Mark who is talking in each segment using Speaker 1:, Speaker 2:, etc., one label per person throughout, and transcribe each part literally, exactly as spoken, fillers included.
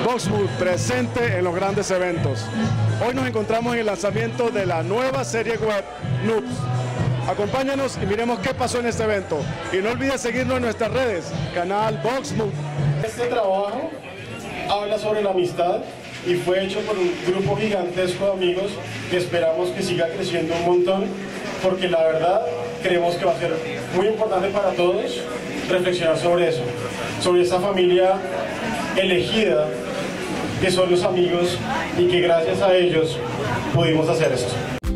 Speaker 1: Boxmood presente en los grandes eventos. Hoy nos encontramos en el lanzamiento de la nueva serie web Noobs. Acompáñanos y miremos qué pasó en este evento. Y no olvides seguirnos en nuestras redes, canal Boxmood.
Speaker 2: Este trabajo habla sobre la amistad y fue hecho por un grupo gigantesco de amigos que esperamos que siga creciendo un montón, porque la verdad creemos que va a ser muy importante para todos reflexionar sobre eso, sobre esa familia elegida que son los amigos y que gracias a ellos pudimos hacer esto.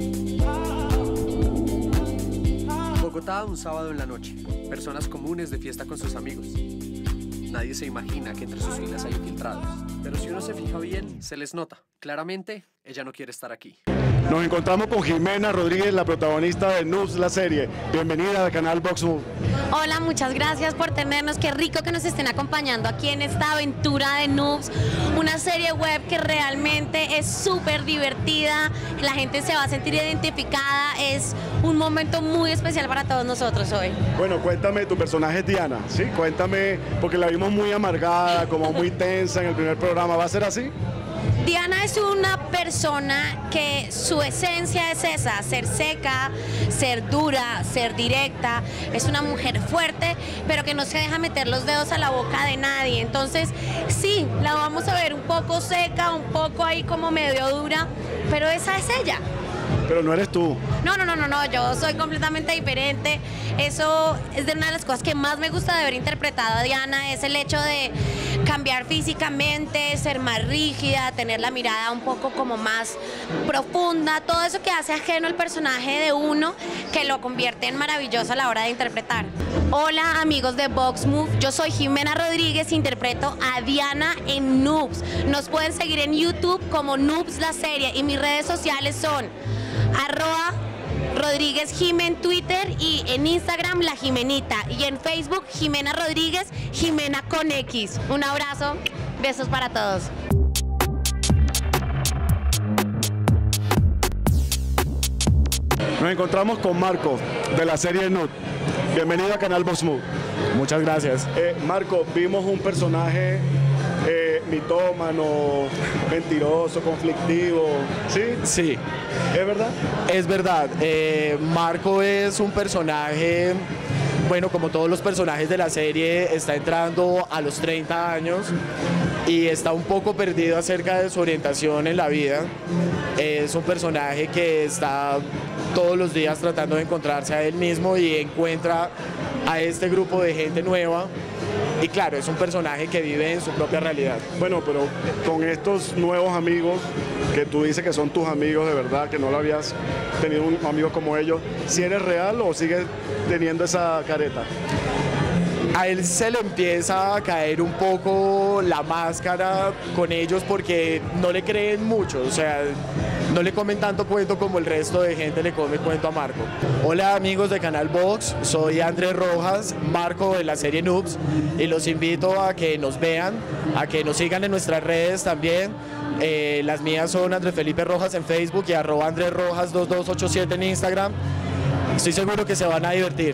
Speaker 3: Bogotá, un sábado en la noche. Personas comunes de fiesta con sus amigos. Nadie se imagina que entre sus filas hay infiltrados. Pero si uno se fija bien, se les nota. Claramente, ella no quiere estar aquí.
Speaker 1: Nos encontramos con Jimena Rodríguez, la protagonista de Noobs, la serie. Bienvenida al canal Boxmood.
Speaker 4: Hola, muchas gracias por tenernos. Qué rico que nos estén acompañando aquí en esta aventura de Noobs. Una serie web que realmente es súper divertida. La gente se va a sentir identificada. Es un momento muy especial para todos nosotros hoy.
Speaker 1: Bueno, cuéntame, tu personaje es Diana, ¿sí? Cuéntame, porque la vimos muy amargada, como muy tensa en el primer programa. ¿Va a ser así?
Speaker 4: Diana es una persona que su esencia es esa, ser seca, ser dura, ser directa. Es una mujer fuerte, pero que no se deja meter los dedos a la boca de nadie. Entonces, sí, la vamos a ver un poco seca, un poco ahí como medio dura, pero esa es ella.
Speaker 1: Pero no eres tú.
Speaker 4: No, no, no, no, no, yo soy completamente diferente. Eso es de una de las cosas que más me gusta de haber interpretado a Diana, es el hecho de cambiar físicamente, ser más rígida, tener la mirada un poco como más profunda, todo eso que hace ajeno al personaje de uno, que lo convierte en maravilloso a la hora de interpretar. Hola amigos de Boxmood, yo soy Jimena Rodríguez, interpreto a Diana en Noobs. Nos pueden seguir en YouTube como Noobs la serie y mis redes sociales son arroba Rodríguez Jime en Twitter y en Instagram La Jimenita y en Facebook Jimena Rodríguez, Jimena con X. Un abrazo, besos para todos.
Speaker 1: Nos encontramos con Marco de la serie Noobs. Bienvenido al canal Boxmood.
Speaker 5: Muchas gracias.
Speaker 1: Eh, Marco, vimos un personaje eh, mitómano, mentiroso, conflictivo, ¿sí?
Speaker 5: Sí.
Speaker 1: ¿Es verdad?
Speaker 5: Es verdad. Eh, Marco es un personaje, bueno, como todos los personajes de la serie, está entrando a los treinta años y está un poco perdido acerca de su orientación en la vida. Es un personaje que está todos los días tratando de encontrarse a él mismo y encuentra a este grupo de gente nueva. Y claro, es un personaje que vive en su propia realidad.
Speaker 1: Bueno, pero con estos nuevos amigos, que tú dices que son tus amigos de verdad, que no lo habías tenido un amigo como ellos, ¿si eres real o sigues teniendo esa careta?
Speaker 5: A él se le empieza a caer un poco la máscara con ellos porque no le creen mucho, o sea, no le comen tanto cuento como el resto de gente le come cuento a Marco. Hola amigos de Canal Box, soy Andrés Rojas, Marco de la serie Noobs, y los invito a que nos vean, a que nos sigan en nuestras redes también. Eh, las mías son Andrés Felipe Rojas en Facebook y arroba Andrés Rojas dos dos ocho siete en Instagram. Estoy seguro que se van a divertir.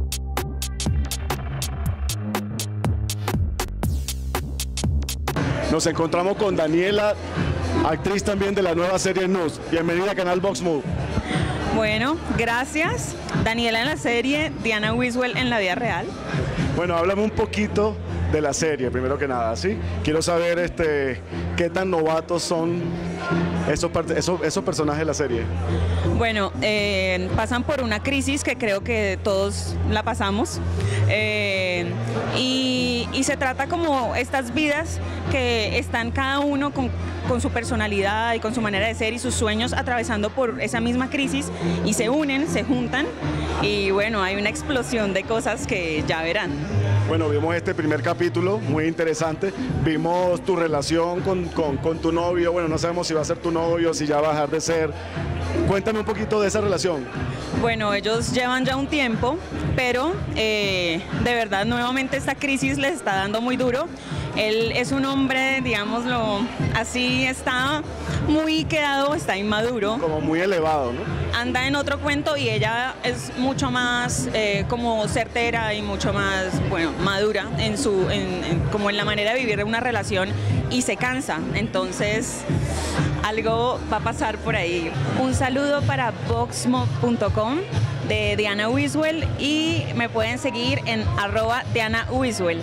Speaker 1: Nos encontramos con Daniela, actriz también de la nueva serie Noobs. Bienvenida al canal Boxmood.
Speaker 6: Bueno, gracias. Daniela en la serie, Diana Wiswell en la vida real.
Speaker 1: Bueno, háblame un poquito de la serie, primero que nada, ¿sí? Quiero saber este, qué tan novatos son esos, esos, esos personajes de la serie.
Speaker 6: Bueno, eh, pasan por una crisis que creo que todos la pasamos. Eh, y, y se trata como estas vidas que están cada uno con, con su personalidad y con su manera de ser y sus sueños atravesando por esa misma crisis y se unen, se juntan y bueno, hay una explosión de cosas que ya verán.
Speaker 1: Bueno, vimos este primer capítulo, muy interesante, vimos tu relación con, con, con tu novio, bueno, no sabemos si va a ser tu novio, si ya va a dejar de ser. Cuéntame un poquito de esa relación.
Speaker 6: Bueno, ellos llevan ya un tiempo, pero eh, de verdad nuevamente esta crisis les está dando muy duro. Él es un hombre, digámoslo así, está muy quedado, está inmaduro.
Speaker 1: Como muy elevado, ¿no?
Speaker 6: Anda en otro cuento y ella es mucho más eh, como certera y mucho más, bueno, madura en su, en, en, como en la manera de vivir una relación y se cansa. Entonces, algo va a pasar por ahí. Un saludo para voxmob punto com de Diana Wiswell y me pueden seguir en arroba Diana Wiswell.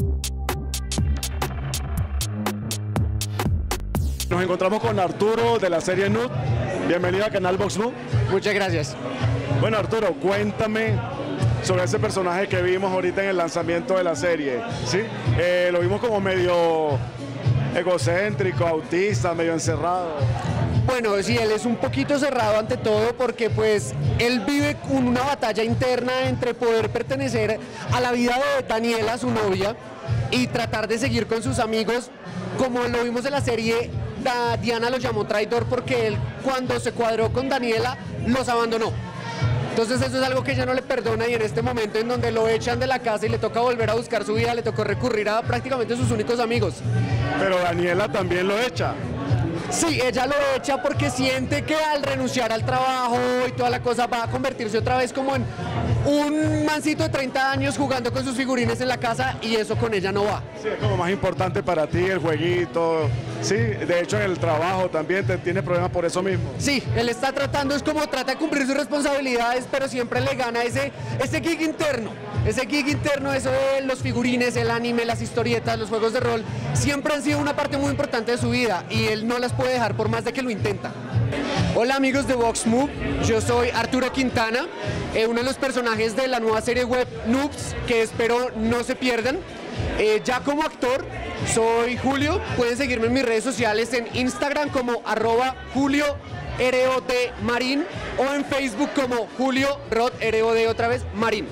Speaker 1: Nos encontramos con Arturo de la serie Noob. Bienvenido al canal VoxMob.
Speaker 7: Muchas gracias.
Speaker 1: Bueno, Arturo, cuéntame sobre ese personaje que vimos ahorita en el lanzamiento de la serie, ¿sí? Eh, lo vimos como medio egocéntrico, autista, medio encerrado.
Speaker 7: Bueno, sí, él es un poquito cerrado ante todo porque pues él vive con una batalla interna entre poder pertenecer a la vida de Daniela, su novia, y tratar de seguir con sus amigos. Como lo vimos en la serie, da- Diana lo llamó traidor porque él, cuando se cuadró con Daniela, los abandonó. Entonces eso es algo que ella no le perdona, y en este momento en donde lo echan de la casa y le toca volver a buscar su vida, le tocó recurrir a prácticamente sus únicos amigos.
Speaker 1: Pero Daniela también lo echa.
Speaker 7: Sí, ella lo echa porque siente que al renunciar al trabajo y toda la cosa va a convertirse otra vez como en un mancito de treinta años jugando con sus figurines en la casa, y eso con ella no va.
Speaker 1: Sí, es como más importante para ti el jueguito. Sí, de hecho en el trabajo también te tienes problemas por eso mismo.
Speaker 7: Sí, él está tratando, es como trata de cumplir sus responsabilidades, pero siempre le gana ese, ese gig interno. Ese gig interno, eso de los figurines, el anime, las historietas, los juegos de rol, siempre han sido una parte muy importante de su vida y él no las puede dejar por más de que lo intenta. Hola amigos de VoxMob, yo soy Arturo Quintana, eh, uno de los personajes de la nueva serie web Noobs, que espero no se pierdan. Eh, ya como actor, soy Julio, pueden seguirme en mis redes sociales en Instagram como arroba Julio R O D Marín o en Facebook como Julio Rod R O D otra vez Marín.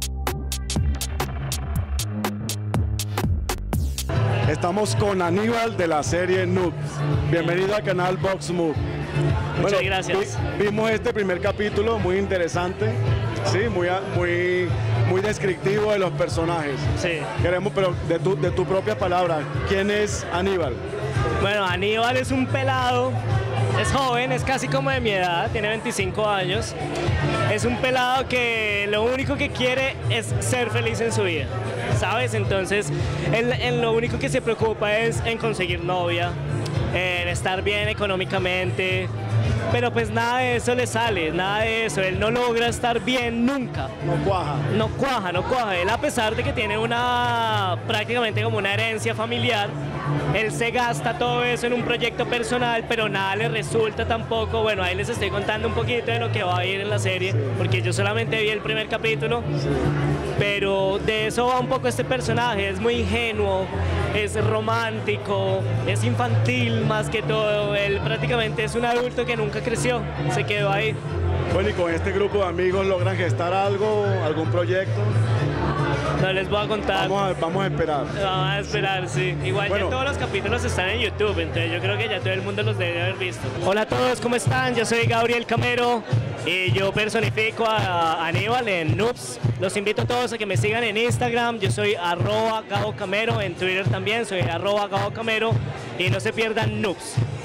Speaker 1: Estamos con Aníbal de la serie Noobs. Bienvenido al canal VoxMob.
Speaker 8: Muchas gracias.
Speaker 1: Vi- vimos este primer capítulo muy interesante, sí, muy, a- muy, muy descriptivo de los personajes.
Speaker 8: Sí.
Speaker 1: Queremos, pero de tu, de tu propia palabra, ¿quién es Aníbal?
Speaker 8: Bueno, Aníbal es un pelado, es joven, es casi como de mi edad, tiene veinticinco años. Es un pelado que lo único que quiere es ser feliz en su vida, ¿sabes? Entonces, él, él lo único que se preocupa es en conseguir novia, en estar bien económicamente, pero pues nada de eso le sale, nada de eso, él no logra estar bien nunca.
Speaker 1: No cuaja.
Speaker 8: No cuaja, no cuaja. Él, a pesar de que tiene una prácticamente como una herencia familiar, él se gasta todo eso en un proyecto personal, pero nada le resulta tampoco. Bueno, ahí les estoy contando un poquito de lo que va a ir en la serie, porque yo solamente vi el primer capítulo, pero de eso va un poco este personaje. Es muy ingenuo, es romántico, es infantil más que todo. Él prácticamente es un adulto que nunca creció, se quedó ahí.
Speaker 1: Bueno, y con este grupo de amigos logran gestar algo, algún proyecto.
Speaker 8: No les voy a contar.
Speaker 1: Vamos a, vamos a esperar.
Speaker 8: Vamos a esperar, sí. Igual
Speaker 1: Bueno.
Speaker 8: ya todos los capítulos están en YouTube, entonces yo creo que ya todo el mundo los debe haber visto. Hola a todos, ¿cómo están? Yo soy Gabriel Camero y yo personifico a Aníbal en Noobs. Los invito a todos a que me sigan en Instagram. Yo soy arroba Gabo Camero, en Twitter también soy arroba Gabo Camero, y no se pierdan Noobs.